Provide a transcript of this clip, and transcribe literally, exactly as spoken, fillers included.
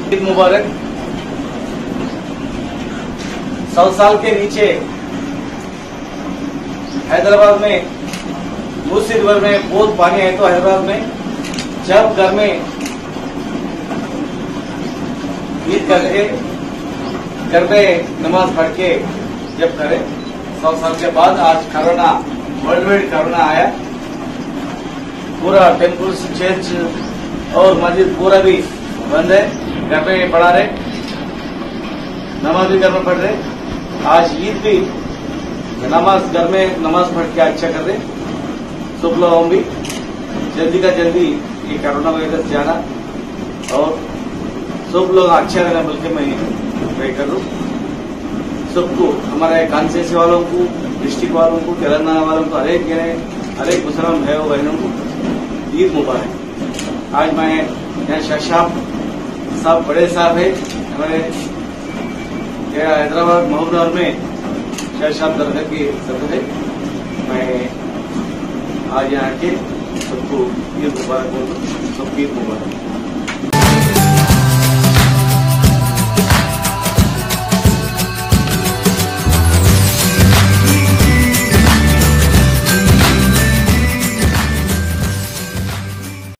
ईद मुबारक। सौ साल के नीचे हैदराबाद में मुर्शिदनगर में बहुत पानी है, तो हैदराबाद में जब घर में ईद करके घर पे नमाज पढ़ के जब करे, सौ साल के बाद आज कोरोना वर्ल्ड वाइड कोरोना आया, पूरा टेम्पल चर्च और मस्जिद पूरा भी बंद है, घर पे पढ़ा रहे, नमाज भी घर में पढ़ रहे। आज ईद भी नमाज घर में नमाज पढ़ के अच्छा कर रहे। सब लोग भी जल्दी का जल्दी ये कोरोना वायरस जाना और सब लोग अच्छा रहना बोल के मैं ट्राई कर रहा हूँ। सबको, हमारे कांसेसी वालों को, डिस्ट्रिक्ट वालों को, तेलंगाना वालों को, हरेक हर एक मुसलमान भाइयों बहनों को ईद मुबारक। आज मैं यहाँ शाह साहब बड़े साहब है हमारे हैदराबाद मोहम्मदनगर में शाह साहब दरगाह की सदर है। मैं आज यहाँ के सबको ईद मुबारक बोलूँ, सबकी ईद मुबारक।